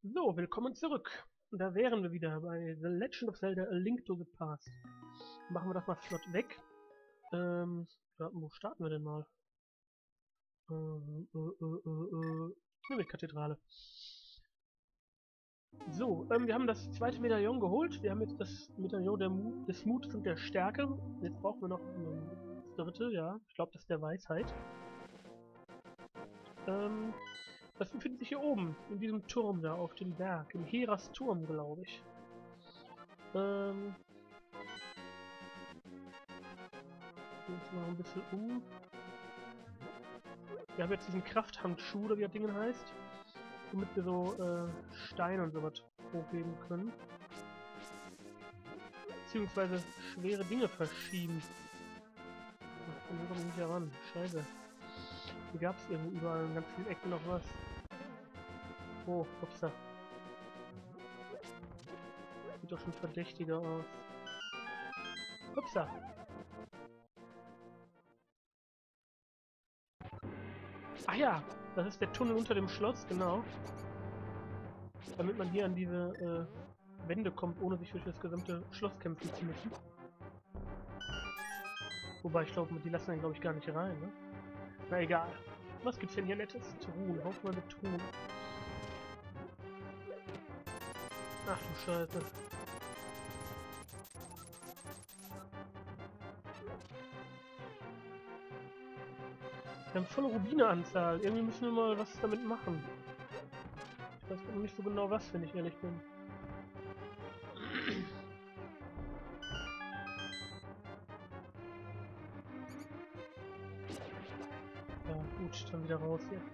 So, willkommen zurück. Und da wären wir wieder bei The Legend of Zelda: A Link to the Past. Machen wir das mal flott weg. Ja, wo starten wir denn mal? Mit Kathedrale. So, wir haben das zweite Medaillon geholt. Wir haben jetzt das Medaillon des Mutes und der Stärke. Jetzt brauchen wir noch das dritte, ja. Ich glaube, das ist der Weisheit. Das befindet sich hier oben, in diesem Turm da auf dem Berg. Im Heras Turm, glaube ich. Jetzt mal ein bisschen um. Wir haben jetzt diesen Krafthandschuh, oder wie das Ding heißt. Womit wir so Steine und sowas hochheben können. Beziehungsweise schwere Dinge verschieben. Ach, komm, hier komme ich nicht heran. Scheiße. Hier gab es irgendwo überall in ganz vielen Ecken noch was. Oh, upsa. Sieht doch schon verdächtiger aus. Upsa. Ach ja, das ist der Tunnel unter dem Schloss, genau. Damit man hier an diese Wände kommt, ohne sich durch das gesamte Schloss kämpfen zu müssen. Wobei, ich glaube, die lassen einen, glaube ich, gar nicht rein, ne? Na egal. Was gibt's denn hier Nettes? Truhen, Haufenweise Truhen. Ach du Scheiße. Wir haben volle Rubine-Anzahl. Irgendwie müssen wir mal was damit machen. Ich weiß noch nicht so genau was, wenn ich ehrlich bin. Ja, gut, dann wieder raus hier.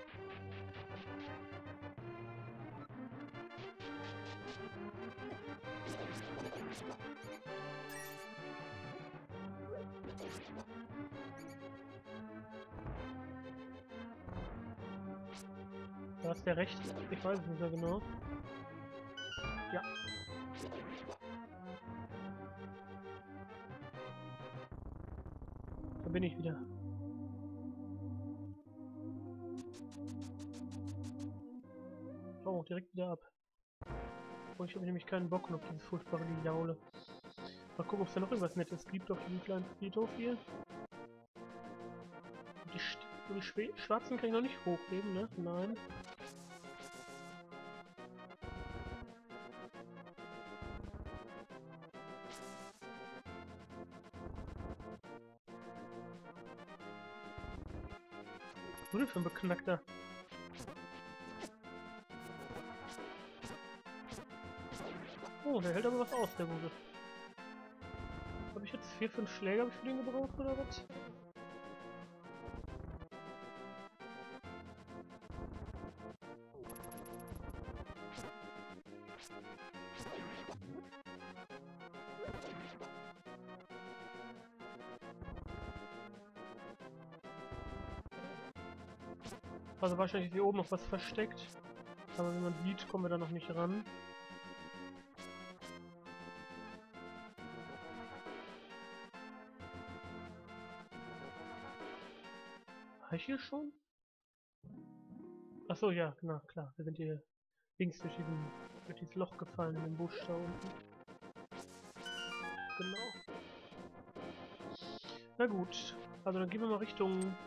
Da ist der recht. Ich weiß es nicht mehr genau. Ja. Da bin ich wieder. Oh, direkt wieder ab. Oh, ich habe nämlich keinen Bock auf dieses furchtbare Jaule. Mal gucken, ob es da noch irgendwas Nettes gibt auf diesem kleinen Friedhof hier. Die Schwarzen kann ich noch nicht hochheben, ne? Nein. Was wurde für ein Beknackter? Oh, der hält aber was aus, der Gute. Habe ich jetzt 4, 5 Schläge für den gebraucht, oder was? Also wahrscheinlich ist hier oben noch was versteckt. Aber wie man sieht, kommen wir da noch nicht ran. War ich hier schon? Achso, ja, genau, klar. Wir sind hier links durch dieses Loch gefallen in den Busch da unten. Genau. Na gut. Also dann gehen wir mal Richtung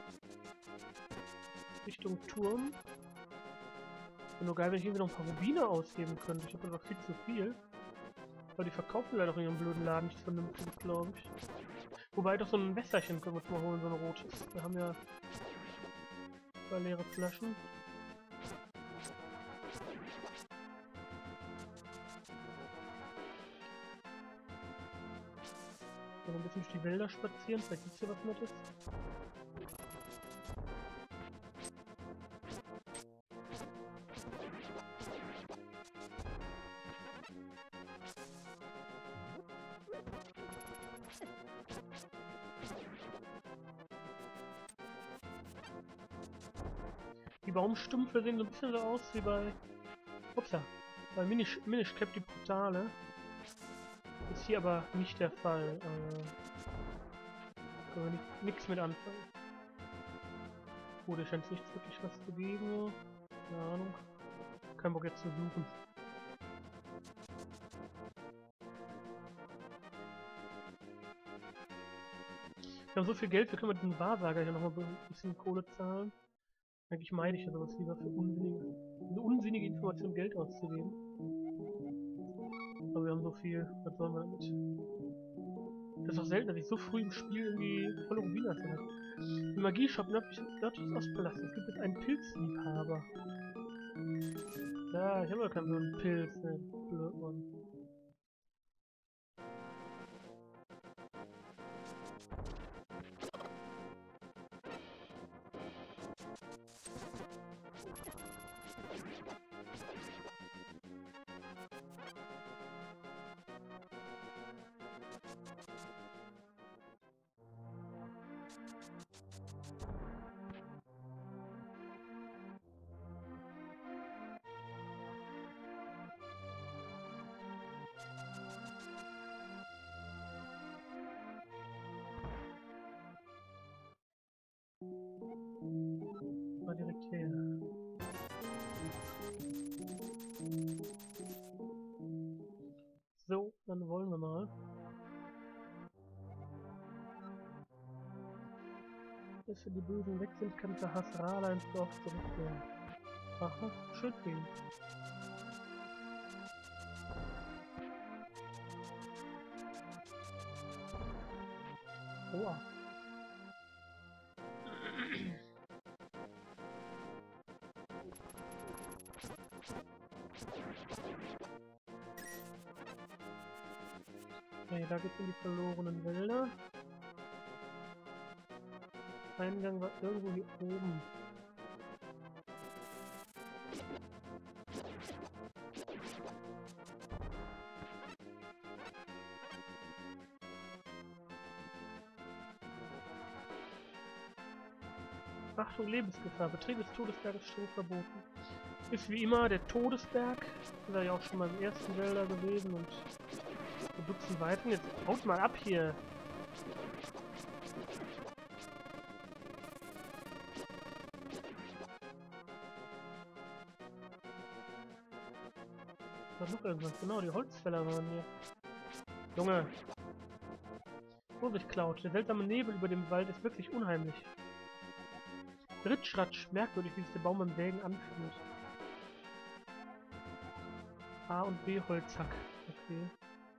Turm. Wäre nur geil, wenn ich irgendwie noch ein paar Rubine ausgeben könnte. Ich habe einfach viel zu viel. Aber die verkaufen leider auch in ihrem blöden Laden nichts Vernünftiges, glaube ich. Wobei, doch so ein Wässerchen können wir uns mal holen, so ein rotes. Wir haben ja 2 leere Flaschen. So ein bisschen durch die Wälder spazieren, vielleicht gibt es hier was Nettes. Die Baumstümpfe sehen so ein bisschen so aus wie bei... Upsa, bei Minish Cap die Brutale. Ist hier aber nicht der Fall. Können wir nichts mit anfangen. Oh, da scheint es nicht wirklich was zu geben. Keine Ahnung. keinen Bock jetzt zu suchen. Wir haben so viel Geld, wir können mit dem Wahrsager hier nochmal ein bisschen Kohle zahlen. Eigentlich meide ich ja sowas lieber für unsinnige Informationen Geld auszugeben. Aber wir haben so viel, was sollen wir damit? Das ist auch selten, dass ich so früh im Spiel irgendwie volle Rubine habe. Im Magieshop nördlich des Ostpalastes es gibt es einen Pilzliebhaber. Ja, ich habe ja keinen Pilz, ne? Blöd, Mann. Mal direkt her. So, dann wollen wir mal. Bis wir die Bösen weg sind, kann der Hasrala ins Dorf zurückkehren. Aha, schön für ihn. Oha. Okay, da geht's in die verlorenen Wälder. Eingang war irgendwo hier oben. Achtung, Lebensgefahr. Betrieb des Todesberges streng verboten. Ist wie immer der Todesberg. Ist ja auch schon mal im ersten Wälder gewesen und ein Dutzend weiteren. Jetzt haut mal ab hier. Da noch irgendwas. Genau, die Holzfäller waren hier. Junge. Vorsicht, Cloud. Der seltsame Nebel über dem Wald ist wirklich unheimlich. Ritschratsch. Merkwürdig, wie sich der Baum beim Sägen anfühlt. A und B Holzhack. Okay.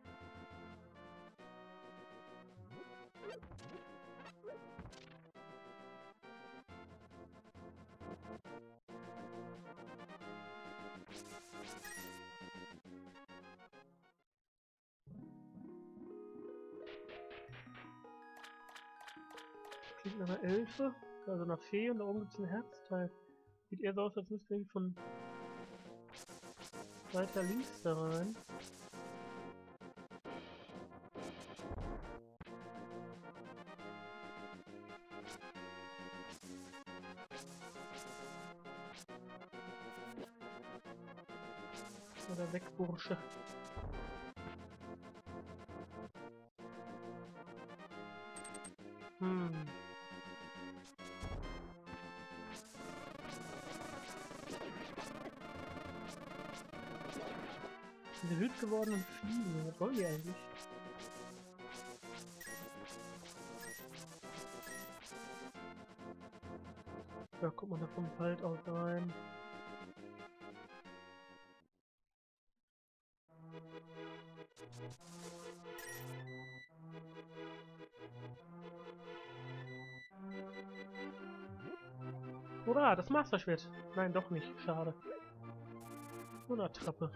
Klingt nach einer Elfe, also einer Fee, und da oben gibt es ein Herzteil. Sieht eher so aus, als müsste ich von weiter links da rein. Oder weg, Bursche. Diese wild gewordenen Fliegen, was wollen die eigentlich? Ja, guck mal, da vom Wald aus rein. Hurra, das Masterschwert! Nein, doch nicht. Schade. Nur eine Attrappe.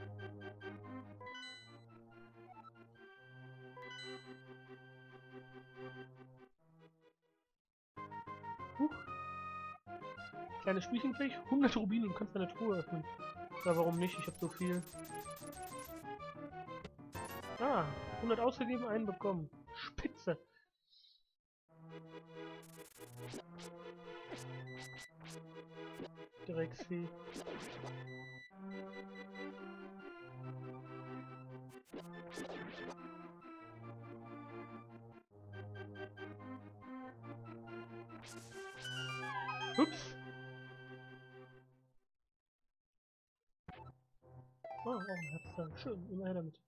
Kleines Spielchen krieg ich 100 Rubine und kannst deine Truhe öffnen. Ja, warum nicht? Ich hab so viel. Ah, 100 ausgegeben, einen bekommen. Spitze. Drecksvieh. Ups. Oh, auch ein Herzteil. Schön, immer her damit.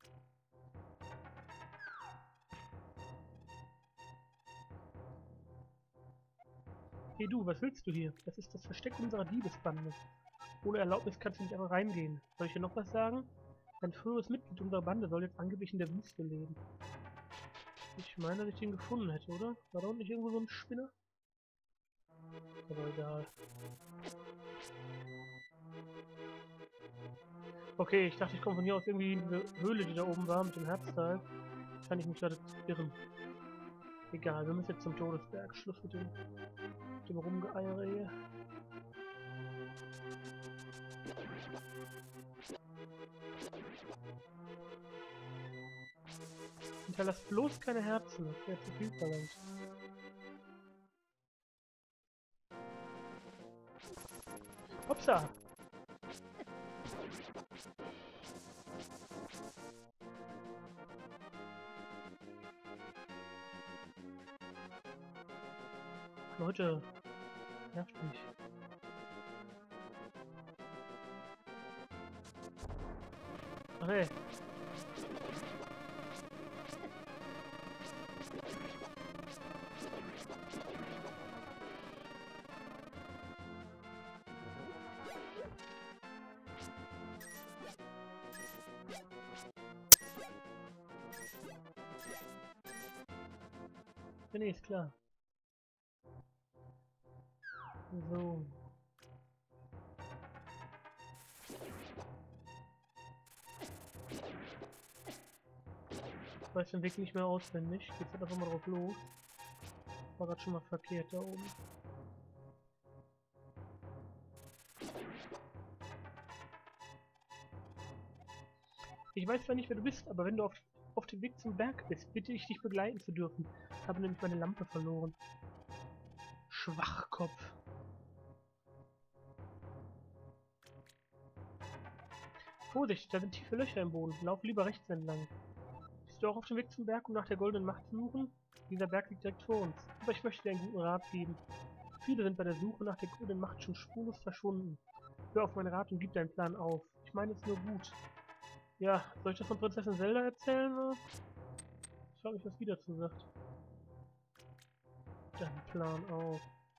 Hey du, was willst du hier? Das ist das Versteck unserer Diebesbande. Ohne Erlaubnis kannst du nicht einfach reingehen. Soll ich dir noch was sagen? Ein früheres Mitglied unserer Bande soll jetzt angeblich in der Wüste leben. Ich meine, dass ich den gefunden hätte, oder? War da unten nicht irgendwo so ein Spinner? Aber egal. Okay, ich dachte, ich komme von hier aus irgendwie in diese Höhle, die da oben war, mit dem Herzteil. Kann ich mich gerade irren. Egal, wir müssen jetzt zum Todesberg. Schluss mit dem Rumgeeiere hier. Hinterlass bloß keine Herzen, das wäre zu viel verlangt. Hopsa! Leute, nervt mich. Ach ey. Ja, nee, ist klar. So. Ich weiß den Weg nicht mehr auswendig. Geht's halt einfach mal drauf los. War grad schon mal verkehrt da oben. Ich weiß zwar nicht, wer du bist, aber wenn du auf dem Weg zum Berg bist, bitte ich dich begleiten zu dürfen. Ich habe nämlich meine Lampe verloren. Schwachkopf. Vorsicht, da sind tiefe Löcher im Boden. Lauf lieber rechts entlang. Bist du auch auf dem Weg zum Berg, um nach der goldenen Macht zu suchen? Dieser Berg liegt direkt vor uns. Aber ich möchte dir einen guten Rat geben. Viele sind bei der Suche nach der goldenen Macht schon spurlos verschwunden. Hör auf meinen Rat und gib deinen Plan auf. Ich meine es nur gut. Ja, soll ich das von Prinzessin Zelda erzählen? Oder? Ich frage mich, was die dazu sagt. Deinen Plan auf.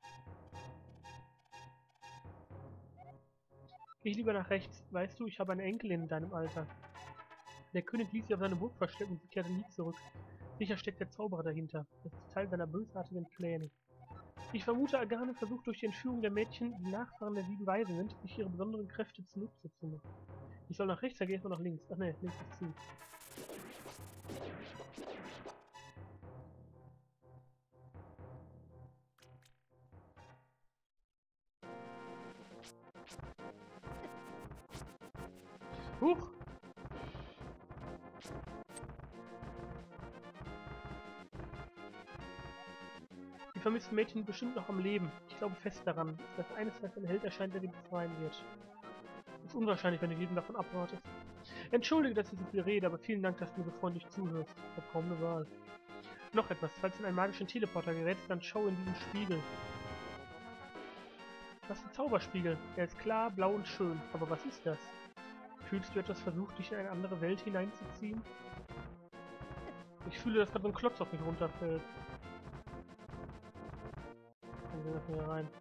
Geh lieber nach rechts. Weißt du, ich habe eine Enkelin in deinem Alter. Der König ließ sie auf seine Burg verstecken und sie kehrte nie zurück. Sicher steckt der Zauberer dahinter. Das ist Teil seiner bösartigen Pläne. Ich vermute, Agane versucht durch die Entführung der Mädchen, die Nachfahren der 7 Weisen sind, sich ihre besonderen Kräfte zunutze zu machen. Ich soll nach rechts, dann gehe ich mal nach links. Ach ne, links ist zu. Huch! Die vermissten Mädchen sind bestimmt noch am Leben. Ich glaube fest daran, dass eines Tages ein Held erscheint, der sie befreien wird. Ist unwahrscheinlich, wenn du jedem davon abratest. Entschuldige, dass ich so viel rede, aber vielen Dank, dass du mir so freundlich zuhörst. Ich habe kaum eine Wahl. Noch etwas, falls du in einen magischen Teleporter gerätst, dann schau in diesen Spiegel. Was ist ein Zauberspiegel? Er ist klar, blau und schön. Aber was ist das? Fühlst du etwas versucht, dich in eine andere Welt hineinzuziehen? Ich fühle, dass gerade so ein Klotz auf mich runterfällt. Dann gehen wir hier rein.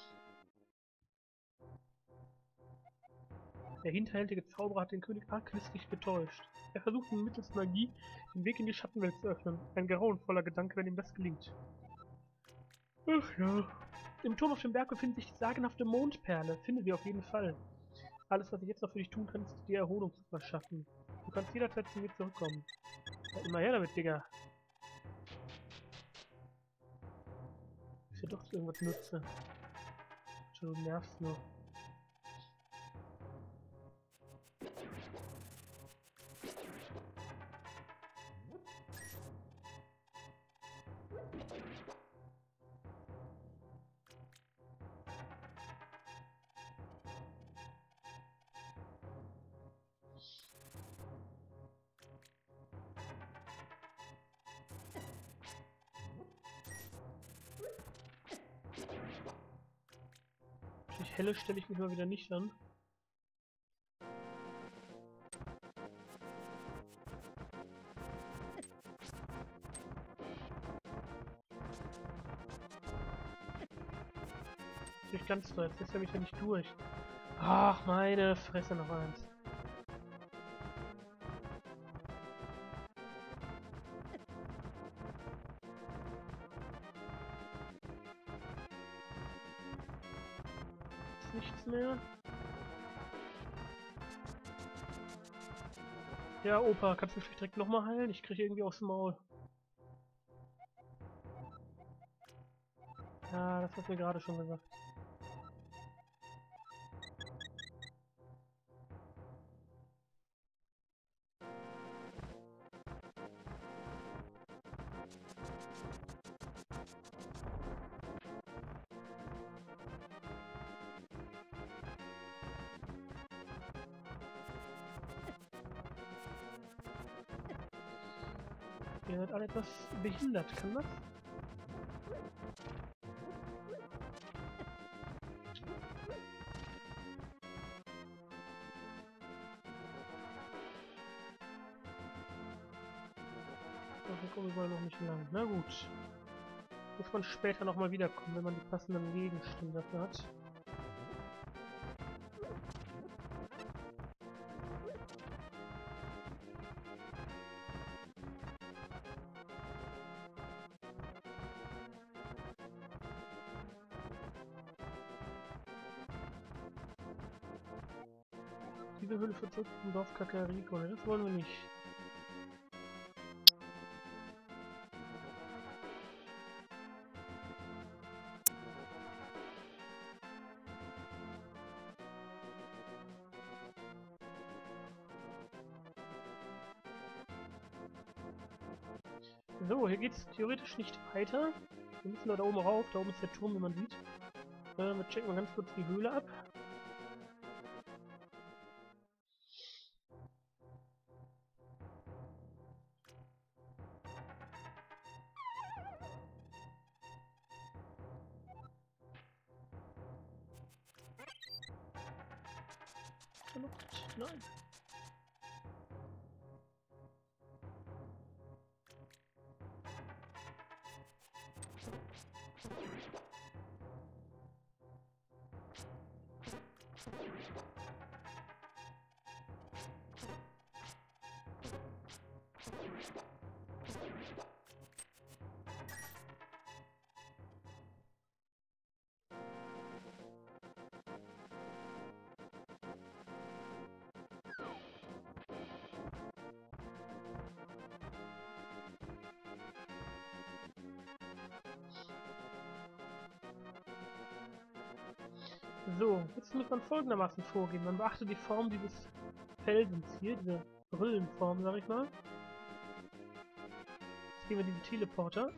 Der hinterhältige Zauberer hat den König arglistig getäuscht. Er versucht mittels Magie den Weg in die Schattenwelt zu öffnen. Ein grauenvoller Gedanke, wenn ihm das gelingt. Ach ja. Im Turm auf dem Berg befindet sich die sagenhafte Mondperle. Finde sie auf jeden Fall. Alles, was ich jetzt noch für dich tun kann, ist dir Erholung zu verschaffen. Du kannst jederzeit zu mir zurückkommen. Ja, immer her damit, Digga. Ist ja doch zu irgendwas nütze. Du nervst nur. Durch Helle stelle ich mich mal wieder nicht an. ganz doll. Jetzt lässt er mich ja nicht durch. Ach, meine Fresse, noch eins. Ist nichts mehr. Ja, Opa, kannst du mich direkt nochmal heilen? Ich kriege irgendwie aufs Maul. Ja, das hast du mir gerade schon gesagt. Ihr seid alle etwas behindert, kann das? Hier kommen wir noch nicht lang. Na gut. Muss man später nochmal wiederkommen, wenn man die passenden Gegenstände dafür hat. Diese Höhle führt zurück zum Dorf Kakariko. Ne, das wollen wir nicht. So, hier geht's theoretisch nicht weiter. Wir müssen da oben rauf. Da oben ist der Turm, wie man sieht. Wir checken mal ganz kurz die Höhle ab. Nein. So, jetzt muss man folgendermaßen vorgehen. Man beachtet die Form dieses Felsens hier, diese Brillenform, sag ich mal. Jetzt gehen wir diesen Teleporter.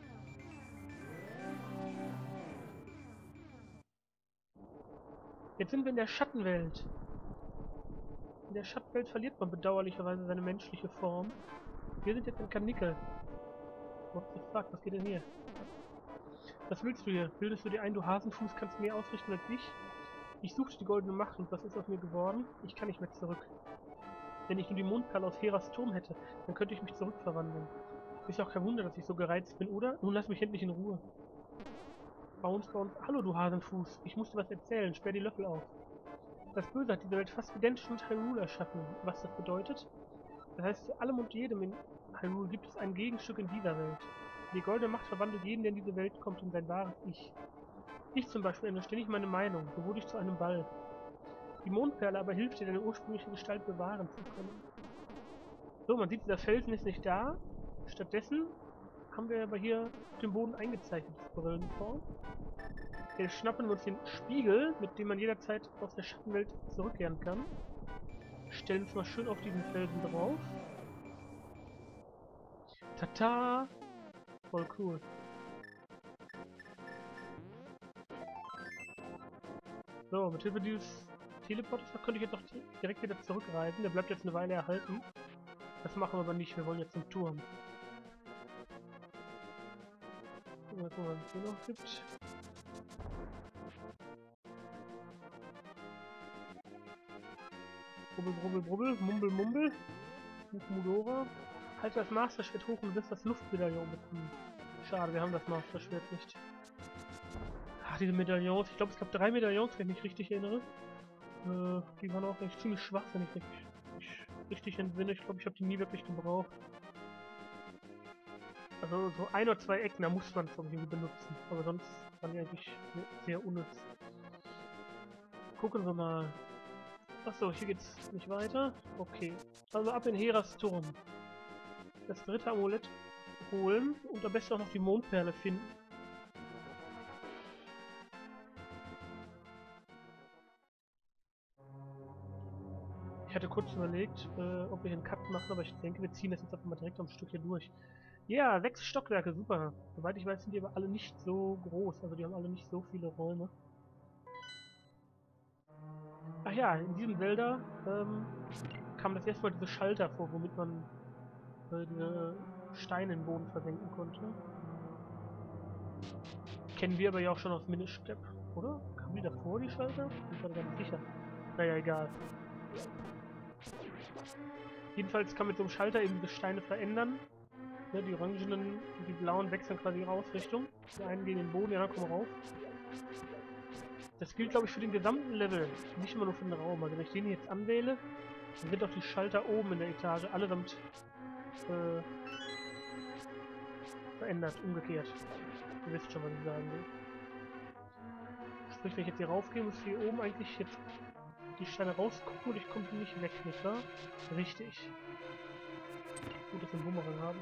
Jetzt sind wir in der Schattenwelt. In der Schattenwelt verliert man bedauerlicherweise seine menschliche Form. Wir sind jetzt in Karnickel. What the fuck, was geht denn hier? Was willst du hier? Bildest du dir ein, du Hasenfuß kannst mehr ausrichten als ich? Ich suchte die goldene Macht und was ist aus mir geworden? Ich kann nicht mehr zurück. Wenn ich nur die Mondperle aus Heras Turm hätte, dann könnte ich mich zurückverwandeln. Ist ja auch kein Wunder, dass ich so gereizt bin, oder? Nun lass mich endlich in Ruhe. Bounce. Hallo, du Hasenfuß. Ich muss dir was erzählen. Sperr die Löffel auf. Das Böse hat diese Welt fast identisch mit Hyrule erschaffen. Was das bedeutet? Das heißt, zu allem und jedem in Hyrule gibt es ein Gegenstück in dieser Welt. Die goldene Macht verwandelt jeden, der in diese Welt kommt, in sein wahres Ich. Ich zum Beispiel ändere ständig meine Meinung, so wurde ich zu einem Ball. Die Mondperle aber hilft dir, deine ursprüngliche Gestalt bewahren zu können. So, man sieht, dieser Felsen ist nicht da. Stattdessen haben wir aber hier auf dem Boden eingezeichnetes Brillenform. Jetzt schnappen wir uns den Spiegel, mit dem man jederzeit aus der Schattenwelt zurückkehren kann. Stellen uns mal schön auf diesen Felsen drauf. Tata! Voll cool. So, mit Hilfe dieses Teleporters könnte ich jetzt auch direkt wieder zurückreisen. Der bleibt jetzt eine Weile erhalten. Das machen wir aber nicht, wir wollen jetzt zum Turm. Mal gucken, was es hier noch gibt. Brubbel, brubbel, brubbel, mumbel, mumbel. Mudora. Halte das Master-Schwert hoch und du wirst das Luftmedaillon bekommen. Schade, wir haben das Master-Schwert nicht. Ach, diese Medaillons. Ich glaube, es gab 3 Medaillons, wenn ich mich richtig erinnere. Die waren auch echt ziemlich schwach, wenn ich mich richtig entsinne. Ich glaube, ich habe die nie wirklich gebraucht. Also so 1 oder 2 Ecken, da muss man es irgendwie benutzen. Aber sonst waren die eigentlich sehr unnütz. Gucken wir mal. Achso, hier geht's nicht weiter. Okay. Also ab in Heras Turm. Das 3. Amulett holen und am besten auch noch die Mondperle finden. Ich hatte kurz überlegt, ob wir hier einen Cut machen, aber ich denke, wir ziehen das jetzt einfach mal direkt am Stück hier durch. Ja, 6 Stockwerke, super. Soweit ich weiß, sind die aber alle nicht so groß, also die haben alle nicht so viele Räume. Ach ja, in diesem Wälder kam das erstmal diese Schalter vor, womit man diese Steine in den Boden versenken konnte. Kennen wir aber ja auch schon aus Minish Cap, oder? Kamen die davor, die Schalter? Ich bin mir gar nicht sicher. Naja, egal. Jedenfalls kann mit so einem Schalter eben diese Steine verändern. Ne, die orangenen und die blauen wechseln quasi ihre Ausrichtung. Die einen gehen in den Boden, die anderen kommen rauf. Das gilt, glaube ich, für den gesamten Level, nicht immer nur für den Raum. Also wenn ich den jetzt anwähle, dann sind auch die Schalter oben in der Etage allesamt verändert, umgekehrt. Ihr wisst schon, was ich sagen will. Sprich, wenn ich jetzt hier raufgehe, muss hier oben eigentlich jetzt die Steine rausgucken und ich komme nicht weg, nicht wahr? Richtig. Gut, dass wir einen Bumerang haben.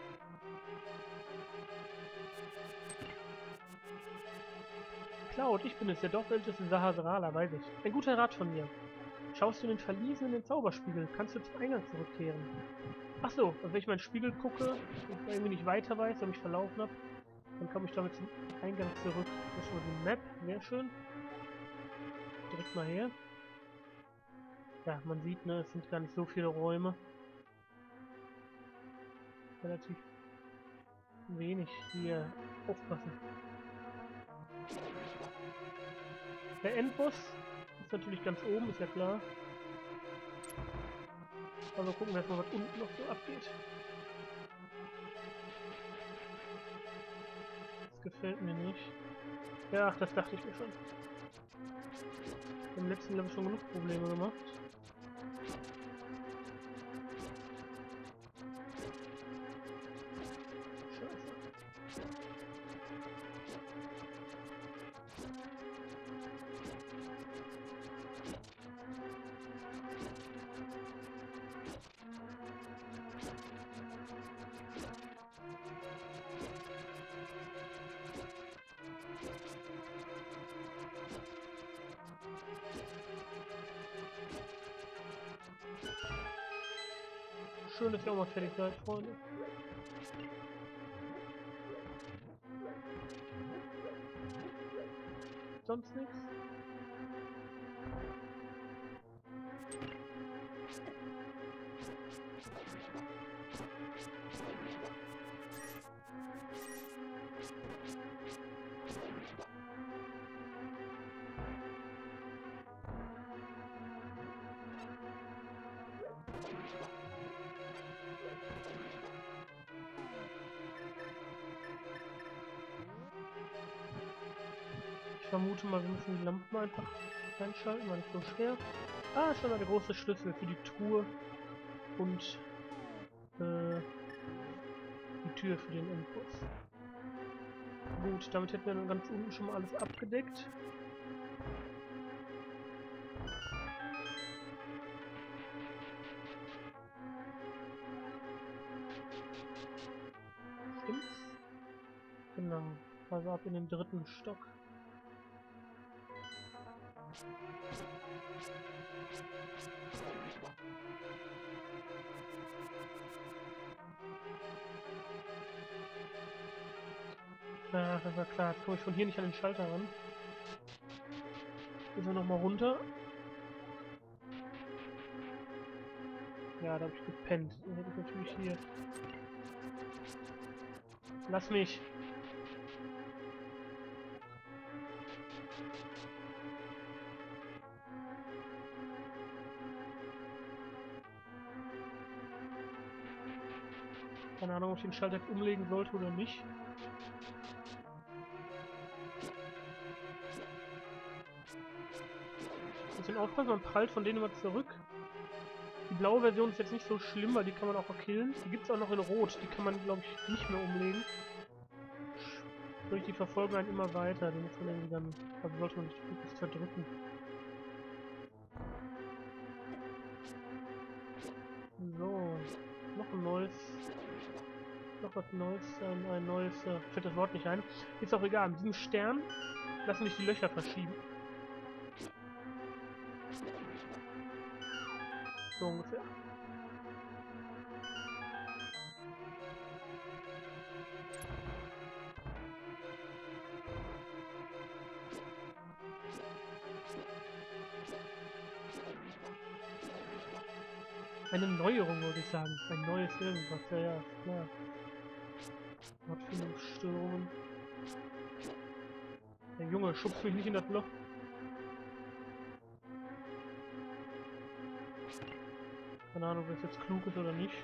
Cloud, ich bin es, der dorfälteste Sahasrala, weiß ich. Ein guter Rat von mir. Schaust du in den Verliesen in den Zauberspiegel, kannst du zum Eingang zurückkehren. Achso, also wenn ich meinen Spiegel gucke und irgendwie nicht weiter weiß, weil ich verlaufen habe, dann komme ich damit zum Eingang zurück. Das ist schon die Map, sehr schön. Direkt mal her. Ja, man sieht, ne, es sind gar nicht so viele Räume. Relativ wenig hier. Aufpassen. Der Endboss ist natürlich ganz oben, ist ja klar. Also gucken wir erstmal, was unten noch so abgeht. Das gefällt mir nicht. Ja, ach, das dachte ich mir schon. Im letzten Level schon genug Probleme gemacht. Schön, dass ihr auch mal fertig seid, Freunde. Sonst nichts? Ich vermute mal, wir müssen die Lampen einfach einschalten, war nicht so schwer. Ah, schon der große Schlüssel für die Truhe und die Tür für den Endboss. Gut, damit hätten wir dann ganz unten schon mal alles abgedeckt. Stimmt's? Genau, also ab in den 3. Stock. Ja, das war klar. Jetzt komme ich von hier nicht an den Schalter ran. Müssen wir nochmal runter. Ja, da habe ich gepennt. Dann hätte ich natürlich hier... Lass mich! Keine Ahnung, ob ich den Schalter jetzt umlegen sollte oder nicht. bisschen aufpassen, man prallt von denen immer zurück. Die blaue Version ist jetzt nicht so schlimm, weil die kann man auch killen. Die gibt es auch noch in Rot, die kann man, glaube ich, nicht mehr umlegen. Durch die verfolgen einen immer weiter, die muss man irgendwie dann, also sollte man nicht wirklich verdrücken. So, noch ein neues, noch was Neues, ein neues, fällt das Wort nicht ein. Ist auch egal, mit diesem Stern lassen sich die Löcher verschieben. So ungefähr. Eine Neuerung, würde ich sagen. Ein neues irgendwas, ja, ja, ist klar. Wortfindungsstörungen. Der Junge, schubst mich nicht in das Loch. Keine Ahnung, ob das jetzt klug ist oder nicht.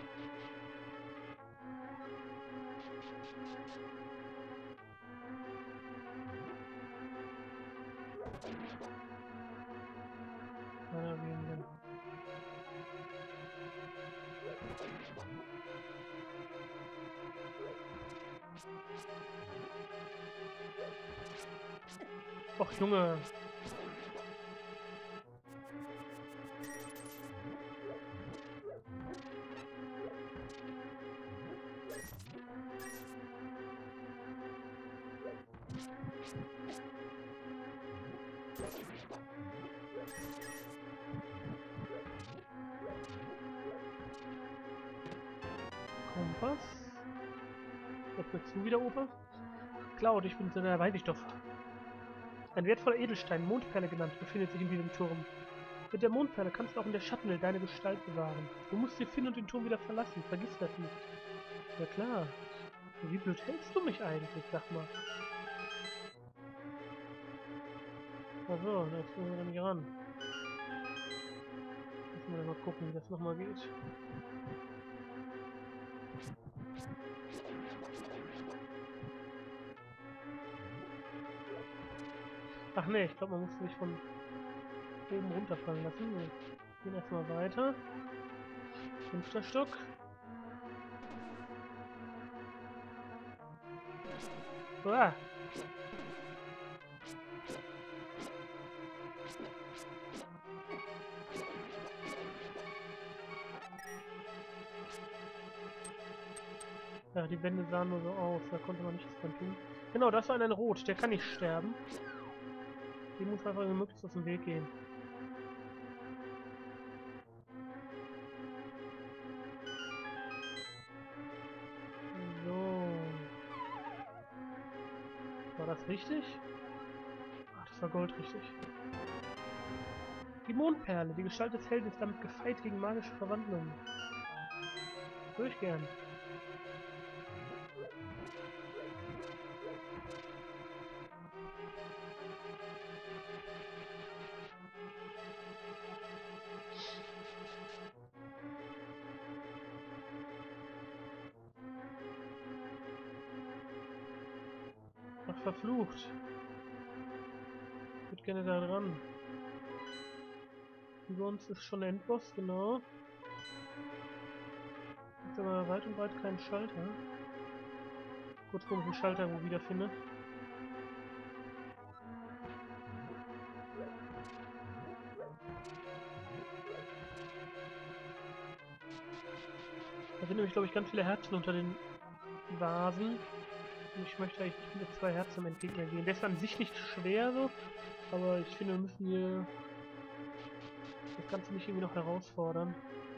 Meiner weniger. Och, Junge. Kompass. Jetzt mir zu wieder, Opa. Cloud, ich bin der weiß ich doch. Ein wertvoller Edelstein, Mondperle genannt, befindet sich in diesem Turm. Mit der Mondperle kannst du auch in der Schattenwelt deine Gestalt bewahren. Du musst sie finden und den Turm wieder verlassen. Vergiss das nicht. Ja klar. Wie blöd hältst du mich eigentlich, sag mal? Achso, da jetzt müssen wir da nicht ran. Müssen wir mal gucken, wie das nochmal geht. Ach ne, ich glaube, man muss sich von oben runterfallen lassen. Wir gehen erstmal weiter. 5. Stock. Ah. Ja, die Wände sahen nur so aus, da konnte man nichts dran tun. Genau, das war ein Rot, der kann nicht sterben. Die muss einfach möglichst aus dem Weg gehen. So. War das richtig? Ach, das war Gold richtig. Die Mondperle, die Gestalt des Helden ist damit gefeit gegen magische Verwandlungen. Durchgern. Ach, verflucht. Ich würde gerne da dran. Über uns ist schon der Endboss, genau. Jetzt aber weit und breit keinen Schalter. Kurz gucken, ob ich den Schalter wo wiederfinde. Da sind nämlich, glaube ich, ganz viele Herzen unter den Vasen. Und ich möchte eigentlich nicht mit 2 Herzen am Endgegner gehen. Der ist an sich nicht schwer so, aber ich finde, wir müssen hier das Ganze nicht irgendwie noch herausfordern.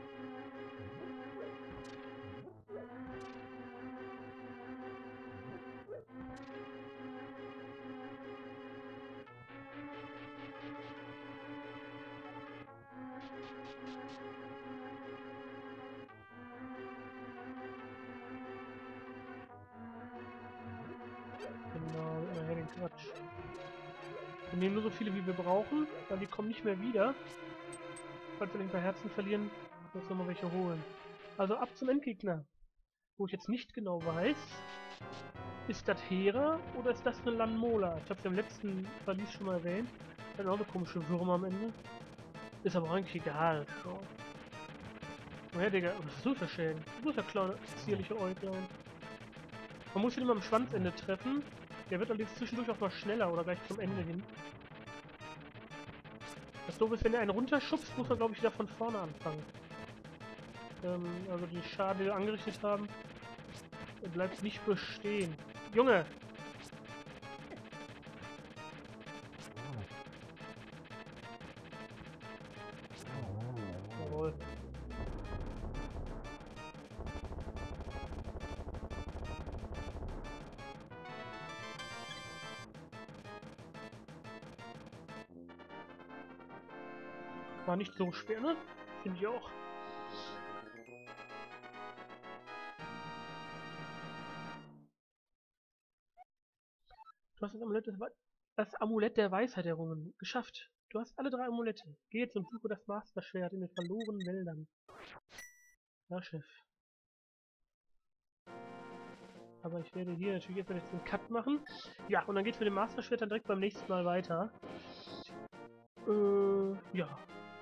Genau, nachher den Quatsch. Wir nehmen nur so viele, wie wir brauchen, weil die kommen nicht mehr wieder. Falls wir ein paar Herzen verlieren, müssen wir mal welche holen. Also ab zum Endgegner. Wo ich jetzt nicht genau weiß, ist das Hera oder ist das eine Lanmola? Ich habe es im letzten Verlies schon mal erwähnt. halt auch so komische Würmer am Ende. Ist aber auch eigentlich egal. So. Woher, Digga? Was ist das für Schäden? Du bist ja kleine, zierliche Äuglein. Man muss ihn immer am Schwanzende treffen. Der wird allerdings zwischendurch auch mal schneller oder gleich zum Ende hin. Das Doofe ist, wenn er einen runterschubst, muss er, glaube ich, wieder von vorne anfangen. Also die Schaden, die wir angerichtet haben, bleibt nicht bestehen. Junge! Jawohl. War nicht so schwer, ne? Finde ich auch. Du hast das Amulett der Weisheit errungen. Geschafft. Du hast alle 3 Amulette. Geh jetzt und suche das Master-Schwert in den verlorenen Wäldern. Ja, Chef. Aber ich werde hier natürlich jetzt einen Cut machen. Ja, und dann geht's mit dem Master-Schwert dann direkt beim nächsten Mal weiter. Ja.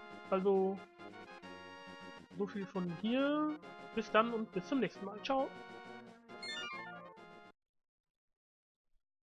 Also, so viel von hier. Bis dann und bis zum nächsten Mal. Ciao.